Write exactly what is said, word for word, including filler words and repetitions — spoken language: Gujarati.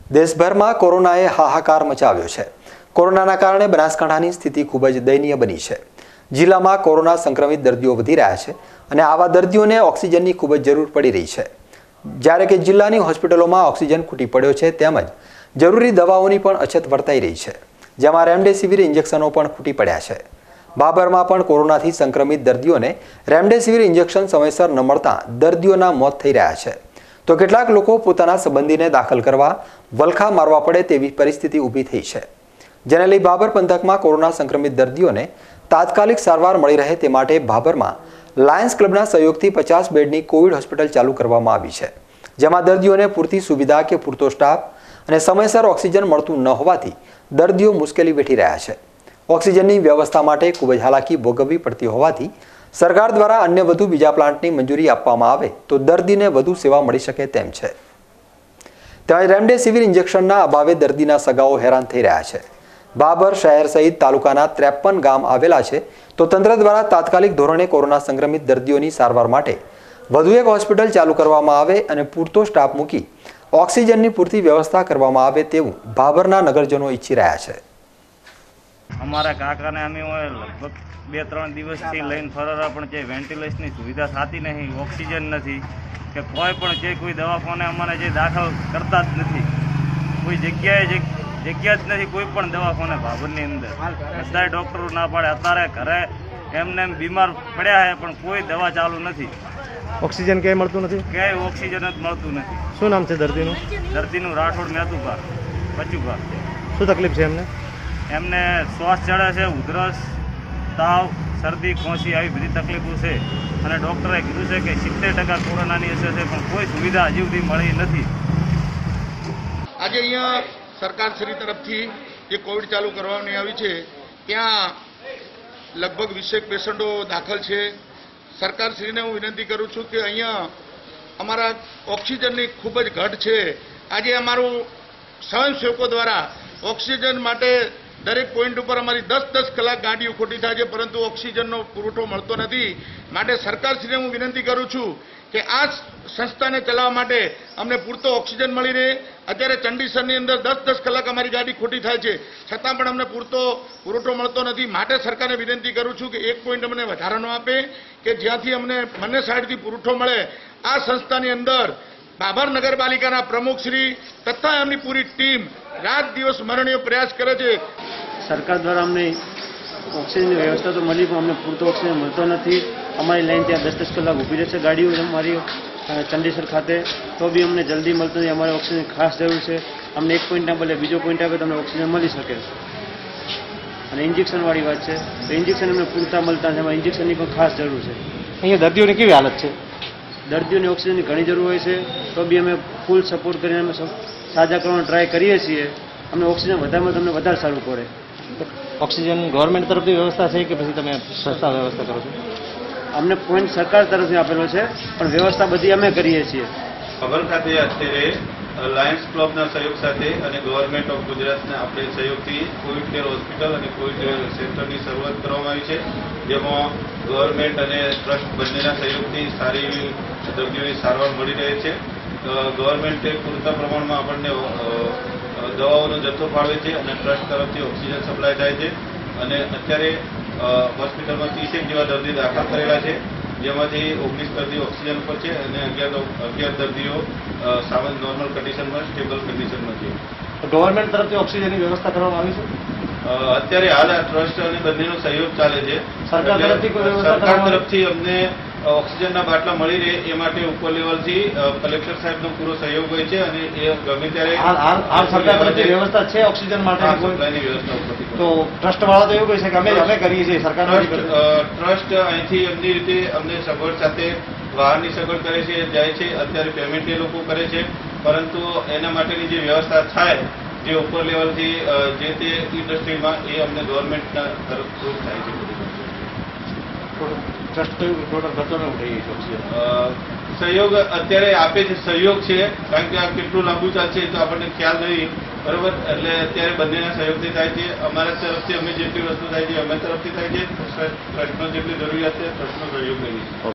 દેશભરમાં કોરોનાએ હાહાકાર મચાવ્યો છે। કોરોનાના કારણે બનાસકાંઠાની સ્થિતિ ખૂબ જ દયનીય બની છે। જિલ્લામાં કોરોના સંક્રમિત દર્દીઓ વધી રહ્યા છે અને આવા દર્દીઓને ઓક્સિજનની ખૂબ જ જરૂર પડી રહી છે। જ્યારે કે જિલ્લાની હોસ્પિટલોમાં ઓક્સિજન ખૂટી પડ્યો છે તેમજ જરૂરી દવાઓની પણ અછત વર્તાઈ રહી છે, જેમાં રેમડેસિવિર ઇન્જેક્શનો પણ ખૂટી પડ્યા છે। બાબરમાં પણ કોરોનાથી સંક્રમિત દર્દીઓને રેમડેસિવિર ઇન્જેક્શન સમયસર ન મળતા દર્દીઓના મોત થઈ રહ્યા છે, તો કેટલાક લોકો પોતાના સંબંધીને દાખલ કરવા વલખા મારવા પડે તેવી પરિસ્થિતિ ઊભી થઈ છે, જેને લઈ બાબર પંથકમાં કોરોના સંક્રમિત દર્દીઓને તાત્કાલિક સારવાર મળી રહે તે માટે બાબરમાં લાયન્સ ક્લબના સહયોગથી પચાસ બેડની કોવિડ હોસ્પિટલ ચાલુ કરવામાં આવી છે, જેમાં દર્દીઓને પૂરતી સુવિધા કે પૂરતો સ્ટાફ અને સમયસર ઓક્સિજન મળતું ન હોવાથી દર્દીઓ મુશ્કેલી વેઠી રહ્યા છે। ઓક્સિજનની વ્યવસ્થા માટે ખૂબ જ હાલાકી ભોગવવી પડતી હોવાથી સરકાર દ્વારા અન્ય વધુ બીજા પ્લાન્ટની મંજૂરી આપવામાં આવે તો દર્દીને વધુ સેવા મળી શકે તેમ છે। તેમજ રેમડેસિવિર ઇન્જેક્શનના અભાવે દર્દીના સગાઓ હેરાન થઈ રહ્યા છે। બાબર શહેર સહિત તાલુકાના ત્રેપન ગામ આવેલા છે, તો તંત્ર દ્વારા તાત્કાલિક ધોરણે કોરોના સંક્રમિત દર્દીઓની સારવાર માટે વધુ એક હોસ્પિટલ ચાલુ કરવામાં આવે અને પૂરતો સ્ટાફ મૂકી ઓક્સિજનની પૂરતી વ્યવસ્થા કરવામાં આવે તેવું બાબરના નગરજનો ઈચ્છી રહ્યા છે। અમારા કાકાને અમે લગભગ બે ત્રણ દિવસથી લઈને ફરવા પણ જે વેન્ટિલેશનની સુવિધા થતી નહીં, ઓક્સિજન નથી કે કોઈ પણ જે કોઈ દવાખાને અમારે જે દાખલ કરતા જ નથી, કોઈ જગ્યાએ જગ્યા જ નથી કોઈ પણ દવાખાને બાબરની અંદર। બધા ડૉક્ટરો ના પાડે, અત્યારે ઘરે એમને એમ બીમાર પડ્યા છે પણ કોઈ દવા ચાલુ નથી। ઓક્સિજન ક્યાંય મળતું નથી, ક્યાંય ઓક્સિજન જ મળતું નથી। શું નામ છે દર્દીનું? દર્દીનું રાઠોડ મેતુભા બચુભા। શું તકલીફ છે એમને? એમને શ્વાસ ચડે છે, ઉધરસ, તાવ, શરદી, ખોંસી આવી બધી તકલીફો છે અને ડૉક્ટરે કીધું છે કે સિત્તેર ટકા કોરોનાની અસર છે પણ કોઈ સુવિધા હજી સુધી મળી નથી। આજે અહીંયા સરકારશ્રી તરફથી જે કોવિડ ચાલુ કરવાની આવી છે ત્યાં લગભગ વીસેક પેશન્ટો દાખલ છે। સરકારશ્રીને હું વિનંતી કરું છું કે અહીંયા અમારા ઓક્સિજનની ખૂબ જ ઘટ છે। આજે અમારું સ્વયંસેવકો દ્વારા ઓક્સિજન માટે દરેક પોઈન્ટ ઉપર અમારી દસ દસ કલાક ગાડીઓ ખોટી થાય છે, પરંતુ ઓક્સિજનનો પુરવઠો મળતો નથી। માટે સરકારશ્રીને હું વિનંતી કરું છું કે આ સંસ્થાને ચલાવવા માટે અમને પૂરતો ઓક્સિજન મળી રહે। અત્યારે ચંડીસરની અંદર દસ દસ કલાક અમારી ગાડી ખોટી થાય છે, છતાં પણ અમને પૂરતો પુરવઠો મળતો નથી। માટે સરકારને વિનંતી કરું છું કે એક પોઈન્ટ અમને વધારાનો આપે કે જ્યાંથી અમને બંને સાઈડથી પુરવઠો મળે। આ સંસ્થાની અંદર બાબર નગરપાલિકાના પ્રમુખશ્રી તથા એમની પૂરી ટીમ રાત દિવસ મરણીય પ્રયાસ કરે છે। સરકાર દ્વારા અમને ઓક્સિજનની વ્યવસ્થા તો મળી પણ અમને પૂરતો ઓક્સિજન મળતો નથી। અમારી લાઈન ત્યાં દસ દસ કલાક ઊભી રહે છે ગાડીઓ અમારી ચંડેસર ખાતે, તો બી અમને જલ્દી મળતું નથી। અમારે ઓક્સિજનની ખાસ જરૂર છે। અમને એક પોઈન્ટના બદલે બીજો પોઈન્ટ આપે તો અમને ઓક્સિજન મળી શકે। અને ઇન્જેક્શનવાળી વાત છે તો ઇન્જેક્શન અમને પૂરતા મળતા નથી, અમારે ઇન્જેક્શનની પણ ખાસ જરૂર છે। અહીંયા દર્દીઓની કેવી હાલત છે? દર્દીઓને ઓક્સિજનની ઘણી જરૂર હોય છે, તો બી અમે ફૂલ સપોર્ટ કરીને અમે સાજા કરવાનો ટ્રાય કરીએ છીએ। અમને ઓક્સિજન વધારેમાં તમને વધારે સારું પડે। ઓક્સિજન ગવર્મેન્ટ તરફથી વ્યવસ્થા છે કે પછી તમે સંસ્થા વ્યવસ્થા કરો છો? અમને પોઈન્ટ સરકાર તરફથી આપેલો છે પણ વ્યવસ્થા બધી અમે કરીએ છીએ। બાબર ખાતે અત્યારે લાયન્સ ક્લબના સહયોગ સાથે અને ગવર્મેન્ટ ઓફ ગુજરાતના આપણે સહયોગથી કોવિડ કેર હોસ્પિટલ અને કોવિડ કેર સેન્ટરની શરૂઆત કરવામાં આવી છે, જેમાં ગવર્મેન્ટ અને ટ્રસ્ટ બંનેના સહયોગથી સારી એવી દર્દીઓની સારવાર મળી રહે છે। ગવર્મેન્ટે પૂરતા પ્રમાણમાં આપણને દવાઓનો જથ્થો ફાળવે છે અને ટ્રસ્ટ તરફથી ઓક્સિજન સપ્લાય થાય છે અને અત્યારે હોસ્પિટલમાં ત્રીસેક જેવા દર્દી દાખલ કરેલા છે, જેમાંથી ઓગણીસ દર્દી ઓક્સિજન પર છે અને અગિયાર અગિયાર દર્દીઓ સામાન્ય નોર્મલ કન્ડિશનમાં સ્ટેબલ કન્ડિશનમાં છે। ગવર્મેન્ટ તરફથી ઓક્સિજનની વ્યવસ્થા કરવામાં આવી છે? અત્યારે હાલ આ ટ્રસ્ટ અને બંનેનો સહયોગ ચાલે છે। સરકાર તરફથી કોઈ વ્યવસ્થા સરકાર તરફથી અમને ઓક્સિજનના બાટલા મળી રહે એ માટે ઉપર લેવલથી કલેક્ટર સાહેબનો પૂરો સહયોગ હોય છે અને એ ગમે ત્યારે સરકાર તરફથી વ્યવસ્થા છે ઓક્સિજન માટે સપ્લાયની વ્યવસ્થા ઉપરથી। તો ટ્રસ્ટ વાળા તો એવું કહે છે કે અમે અમે કરીએ છીએ, સરકાર ટ્રસ્ટ અહીંથી એમની રીતે અમને સગવડ સાથે વાહનની સગવડ કરે છે, જાય છે। અત્યારે પેમેન્ટ એ લોકો કરે છે, પરંતુ એના માટેની જે વ્યવસ્થા થાય જે ઉપર લેવલથી જે તે ઇન્ડસ્ટ્રીમાં એ અમને ગવર્મેન્ટના તરફ થાય છે। ટ્રસ્ટ ટોટલ ખર્ચો ન ઉઠાવી શકશે? સહયોગ અત્યારે આપે છે, સહયોગ છે, કારણ કે આ કેટલું લાંબુ ચાલશે તો આપણને ખ્યાલ નહીં, બરોબર? એટલે અત્યારે બંનેના સહયોગથી થાય છે। અમારા તરફથી અમે જેટલી વસ્તુ થાય છે અમે તરફથી થાય છે, ટ્રસ્ટનો જેટલી જરૂરિયાત છે ટ્રસ્ટનો સહયોગ લઈએ છીએ।